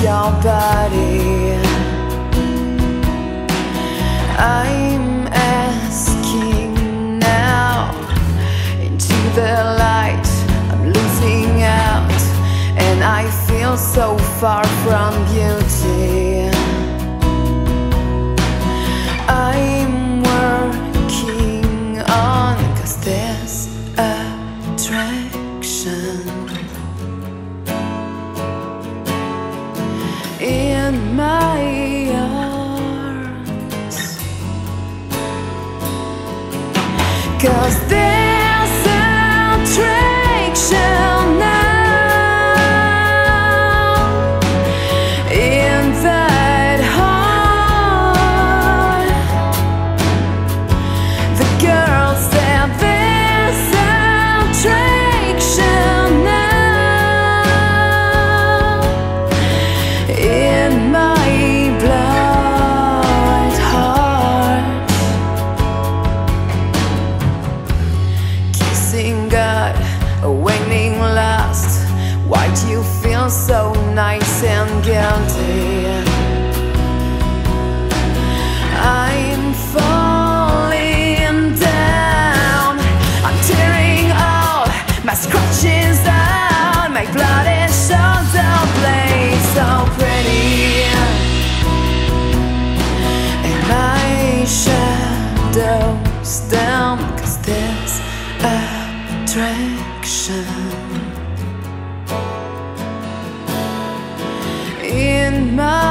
your body. I'm asking now into the light. I'm losing out, and I feel so far from beauty. I'm working on, 'cause there's attraction in my arms, 'cause there's attraction now in that heart. The girl said there's attraction now in my blind heart. Kissing God, awakening lust. Why do you feel so nice and guilty? I'm falling down. I'm tearing all my scratches out. My blood is shoulder blades, so pretty, and my shadows down, 'cause there's attraction in my